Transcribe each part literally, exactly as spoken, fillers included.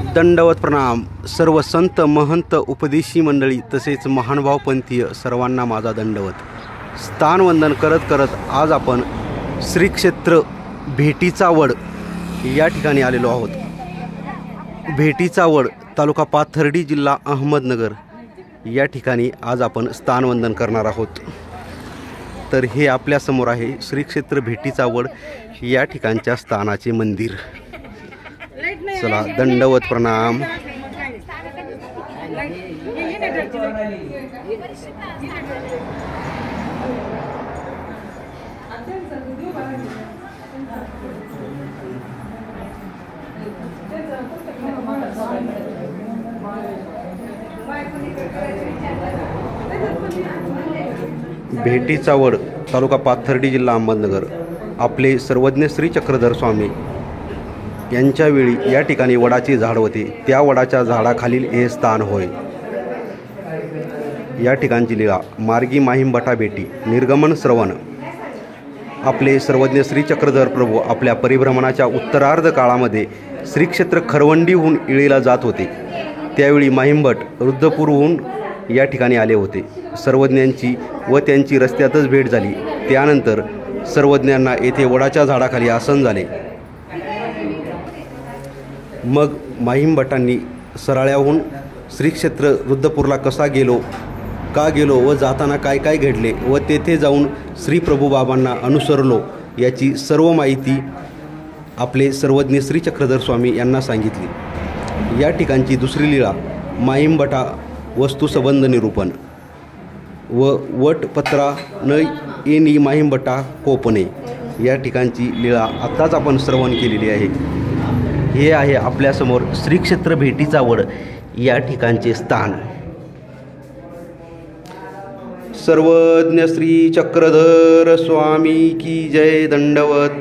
दंडवत प्रणाम। सर्व संत महंत उपदेशी मंडळी तसेच महानुभावपंथीय सर्वांना माझा दंडवत। स्थानवंदन करत करत आज आपण श्री क्षेत्र भेटीचा वड या ठिकाणी आलेलो आहोत। भेटीचा वड तालुका पाथर्डी जिल्हा अहमदनगर या ठिकाणी आज आपण स्थानवंदन करणार आहोत। तर हे आपल्या समोर आहे श्री क्षेत्र भेटीचा वड या ठिकाणच्या स्थानाचे मंदिर। चला दंडवत प्रणाम। भेटीचा वड तालुका पाथर्डी जिल्हा अहमदनगर। आपले सर्वज्ञ श्री चक्रधर स्वामी यांच्या वेळी या ठिकाणी वडाचे झाड होते, त्या वडाच्या झाडाखालील हे स्थान होय। या ठिकाणची लीळा मार्गी माहिमभटा भेटी निर्गमन श्रवण। आपले सर्वज्ञ श्री चक्रधर प्रभू आपल्या परिभ्रमणाच्या उत्तरार्ध काळामध्ये श्री क्षेत्र खरवंडीहून इळेला जात होते। त्यावेळी माहिमभट रुद्रपूरहून या ठिकाणी आले होते। सर्वज्ञांची व त्यांची रस्त्यातच भेट झाली। त्यानंतर सर्वज्ञांना येथे वडाच्या झाडाखाली आसन झाले। मग माहिमभटांनी सराळ्याहून श्री क्षेत्र रुद्रपूरला कसा गेलो, का गेलो व जाताना काय काय घडले व तेथे जाऊन श्री प्रभुबाबांना अनुसरलो याची सर्व माहिती आपले सर्वज्ञ श्री चक्रधर स्वामी यांना सांगितली। या ठिकाणची दुसरी लीळा माहिमभटा वस्तुसंबंध निरूपण व वटपत्रा न येणी माहिमभटा कोपणे या ठिकाणची लीळा आत्ताच आपण श्रवण केलेली आहे। हे आहे आपल्यासमोर श्री क्षेत्र भेटीचा वड या ठिकाणचे स्थान। सर्वज्ञ श्री चक्रधर स्वामी की जय। दंडवत।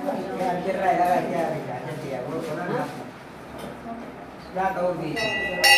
Ya tahu